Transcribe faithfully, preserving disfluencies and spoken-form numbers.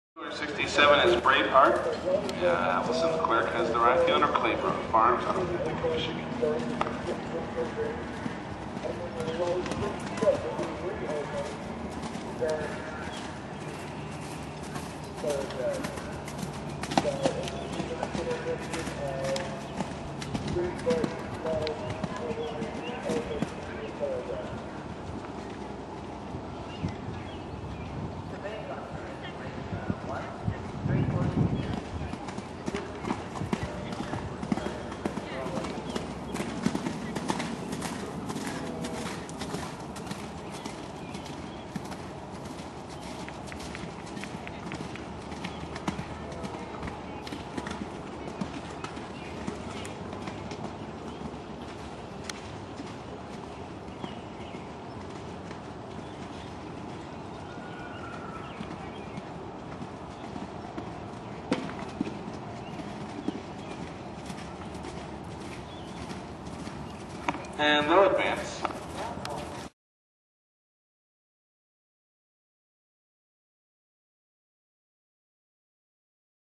sixty-seven is Braveheart. Yeah, Allison Clerk has the right. The owner, Claybrook Farms out of Ithaca, Michigan. And they'll advance.